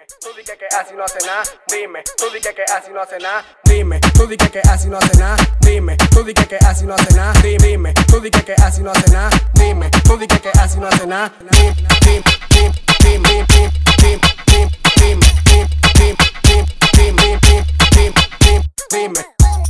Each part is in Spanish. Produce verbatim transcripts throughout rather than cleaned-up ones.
Dime, tú dices que así no hace nada. Dime, tú dices que así no hace nada. Dime, tú dices que así no hace nada. Dime, tú dices que así no hace nada. Dime, tú dices que así no hace nada. Dime, tú dices que así no hace nada. Dime, dime, dime, dime, dime, dime, dime, dime, dime, dime, dime.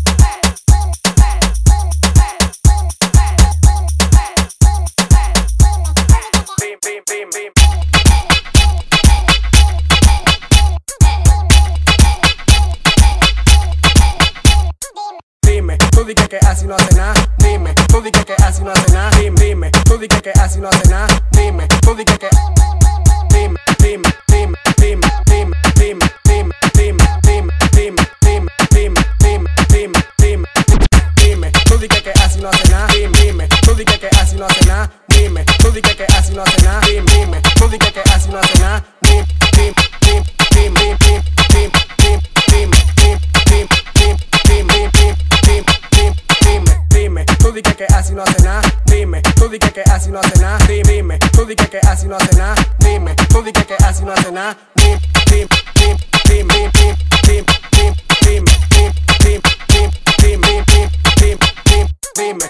Dime, tú dices que así no hace nada. Dime, tú dices que así no hace nada. Dime, tú dices que así no hace nada. Dime, tú dices que Dime, dime, dime, dime, dime, dime, dime, dime, dime, dime, dime, dime, dime, dime, dime, dime, tú dices que así no hace nada. Dime, tú dices que así no hace nada. Dime, tú dices que así no hace nada. Dime, tú dices que así no hace nada. Dime, dime, dime, dime, dime, dime, dime, dime, dime, dime, tú dices que así no hace nada. Dime, tú dices que así no hace nada. Dime, tú dices que así no hace nada. Dime, tú dices que así no hace nada. Dime, dime, dime, dime, dime, dime, dime, dime, dime, dime.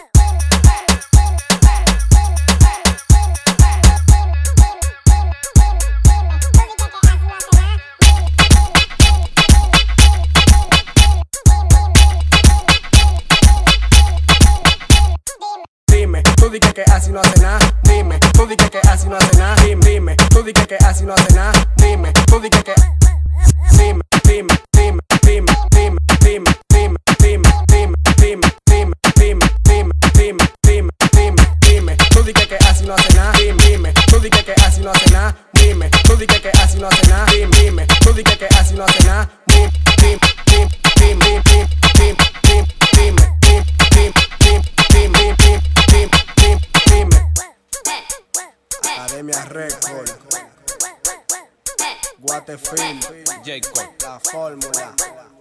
Dime, tú dices que así no hace nada. Dime, tú dices que así no hace nada. Dime, tú dices que así no hace nada. Dime, tú dices que Dime, dime, dime, dime, dime, dime, dime, dime, dime, dime, dime, dime, dime, dime, dime, dime, dime, tú dices que así no hace nada. Dime, tú dices que así no hace nada. Dime, tú dices que así no hace nada. Dime, tú dices que así no hace nada. Dime, dime, dime, dime, dime, dime, dime, dime, dime. Academia Record, Guatefil, Jacob, la fórmula.